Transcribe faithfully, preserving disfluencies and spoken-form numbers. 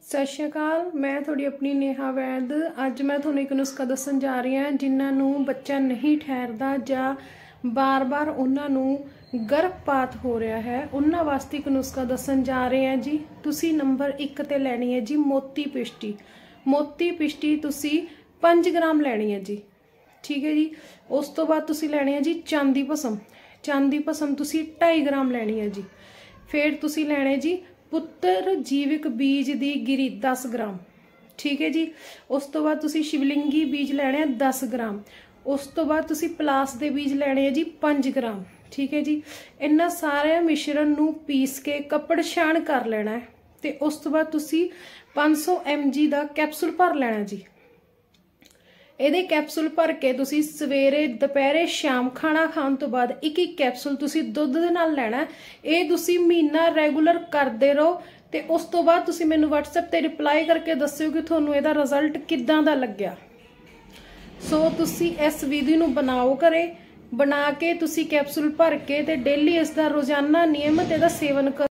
सत श्री अकाल। मैं थोड़ी अपनी नेहा वैद। अज मैं थोड़ा एक नुस्खा दसन जा रही हाँ जिन्होंने बच्चा नहीं ठहरता या बार बार उन्होंने गर्भपात हो रहा है, उन्होंने वास्ते एक नुस्खा दसन जा रहे हैं जी। तुसी नंबर एक ते लैनी है जी मोती पिष्टी। मोती पिष्टी तुसी पाँच ग्राम लैनी है जी, ठीक है जी। उस तो बाद तुसी लैनी है जी चांदी भसम। चांदी भसम तुसी ढाई ग्राम लैनी है जी। फिर तुसी लैने जी पुत्र जीविक बीज दी गिरी दस ग्राम, ठीक है जी। उस तो बाद तुसी शिवलिंगी बीज लैने दस ग्राम। उस तो बाद तुसी पलास दे बीज लैने है जी पाँच ग्राम, ठीक है जी। इन्ना सारे मिश्रण नू पीस के कपड़ छान कर लेना है। ते उस तो बाद तुसी पाँच सौ एम जी का कैप्सूल भर लेना जी। ਇਹਦੇ कैप्सूल भर के तुसी सवेरे दोपहरे शाम खाना खाने तो बाद एक एक कैप्सूल तुसी दुध दे नाल लेना। ये तुसी महीना रेगूलर करते रहो ते उस तो बाद तुसी मैनू WhatsApp ते रिप्लाई करके दस्सिओ कि तुहानू इहदा रिजल्ट किद्दां दा लग्गिया। सो तुसी इस विधि नू बनाओ घरे, बना के तुसी कैप्सूल भर के ते डेली इसका रोजाना नियमित इहदा सेवन करो।